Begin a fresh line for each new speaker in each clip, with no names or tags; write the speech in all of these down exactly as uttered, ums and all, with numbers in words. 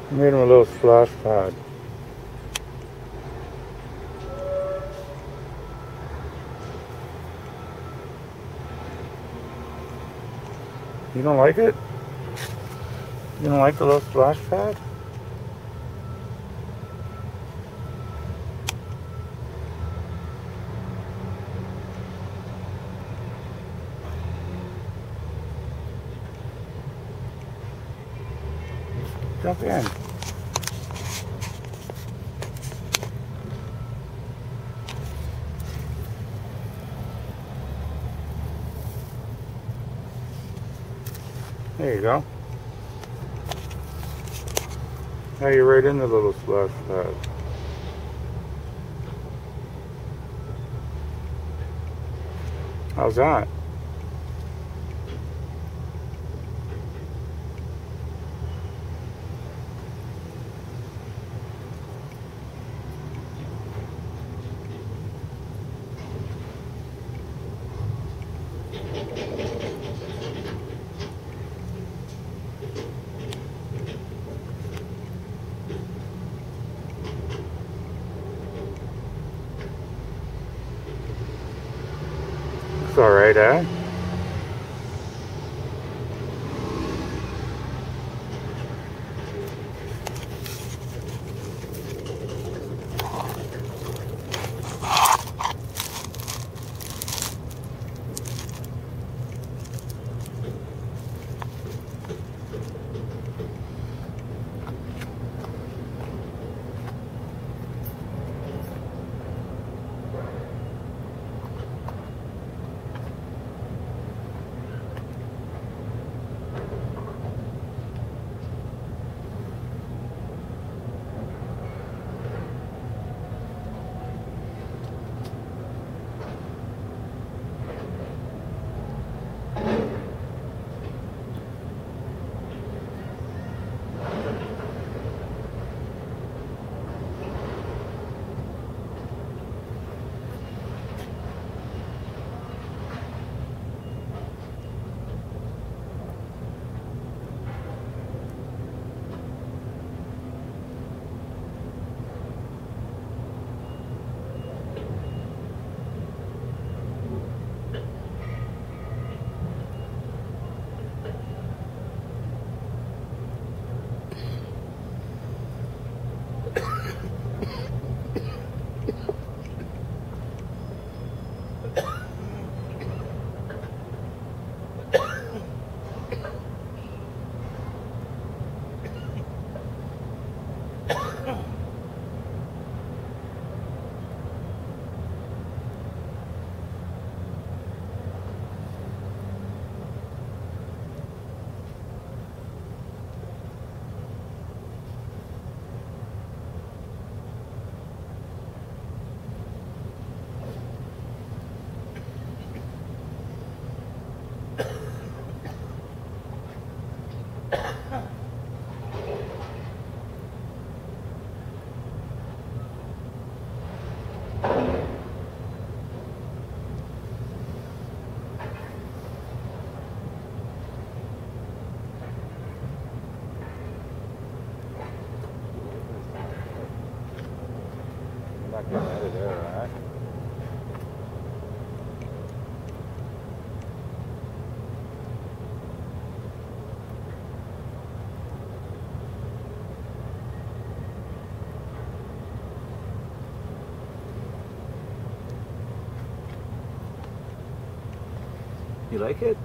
Made him a little splash pad. You don't like it? You don't like the little splash pad? Jump in. There you go. Now you're right in the little splash pad. How's that? It's alright, eh? Not getting out of there, right? You like it?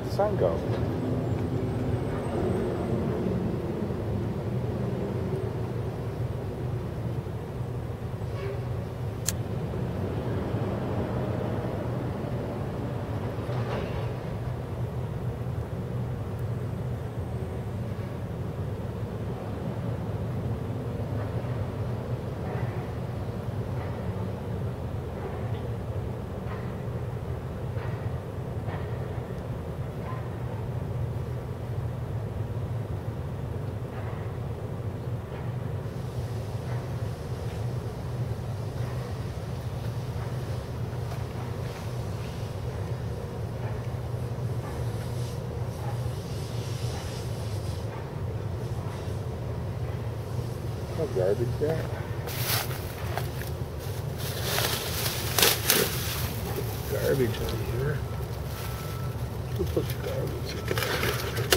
Where'd the sun go? No garbage there. Garbage over here. Who puts garbage in there?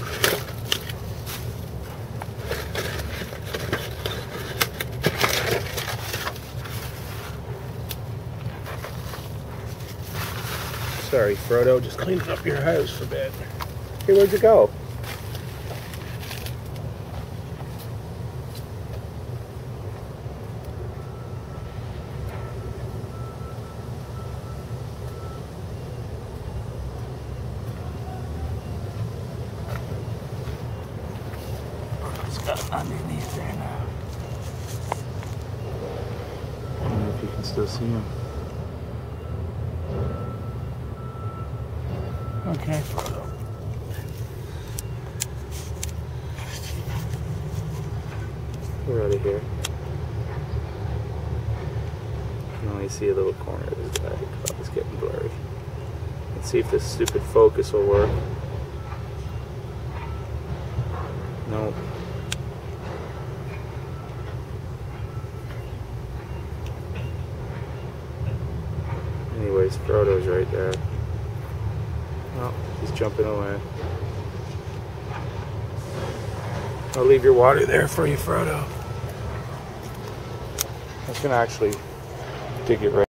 Sorry, Frodo, just cleaning up your house for bed. Hey, where'd you go? Underneath there now. I don't know if you can still see him. Okay, Frodo. We're out of here. You can only see a little corner of his bag. Oh, it's getting blurry. Let's see if this stupid focus will work. Nope. Anyways, Frodo's right there. Oh, he's jumping away. I'll leave your water there for you, Frodo. I was gonna actually dig it right.